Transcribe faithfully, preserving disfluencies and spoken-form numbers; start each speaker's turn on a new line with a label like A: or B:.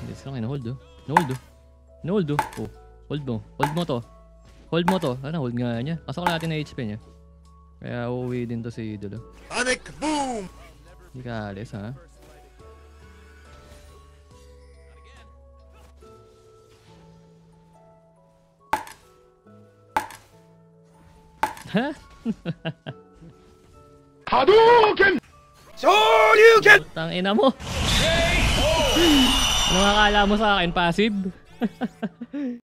A: Hindi sila kayo na-hold oh. Na-hold oh. Na-hold oh. Oh. Hold mo. Hold mo to. Hold mo to. Ano, hold nga niya. Pasok natin na H P niya. Kaya uuwi din to si Idol.
B: Panic boom!
A: Hindi ka alis ha. Ha?
B: Hadouken! Shoryuken!
A: Tangina mo. Ano akala mo sa akin? Passive?